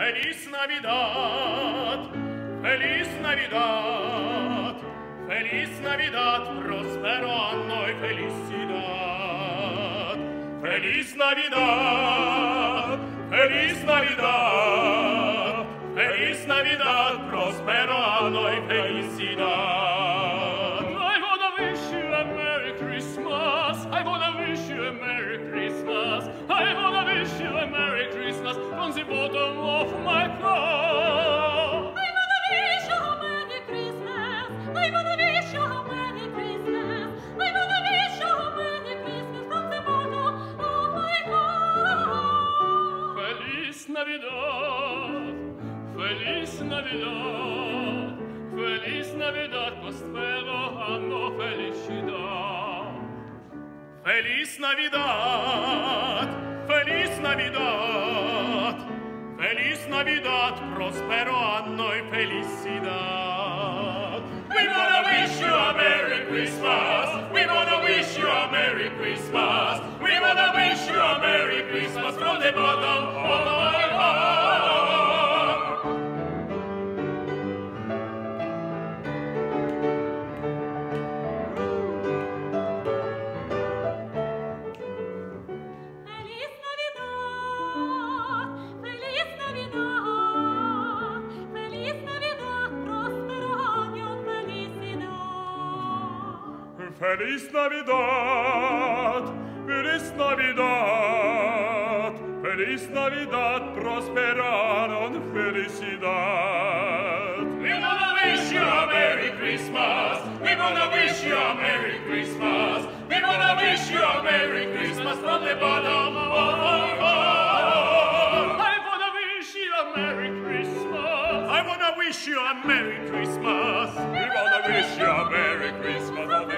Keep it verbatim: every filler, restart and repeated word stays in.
Feliz Navidad, Feliz Navidad, Feliz Navidad, prospero anno e felicidad. Feliz Navidad, Feliz Navidad, Feliz Navidad, prospero anno e felicidad. I wanna wish you a Merry Christmas. I wanna wish you a Merry Christmas. I wanna wish you a Merry Christmas from the bottom of my heart. I wanna wish you a Merry Christmas. I wanna wish you a Merry Christmas. I wanna wish you a Merry Christmas from the bottom of my heart. Feliz Navidad, Feliz Navidad, Feliz Navidad, prospero anno felicidad. Feliz Navidad, Feliz Navidad, Feliz Navidad, prospero anno e felicidad. We wanna wish you a Merry Christmas. We wanna wish you a Merry Christmas. We wanna wish you a Merry Christmas from the bottom of my heart. Feliz Navidad, Feliz Navidad, Feliz Navidad, prospero año, felicidad. Feliz Navidad, Feliz Navidad, Feliz Navidad, prospero anno e felicidad. We wanna wish you a Merry Christmas. We wanna wish you a Merry Christmas. We wanna wish you a Merry Christmas from the bottom of our heart. I wanna wish you a Merry Christmas. I wanna wish you a Merry Christmas. We wanna wish you a Merry Christmas.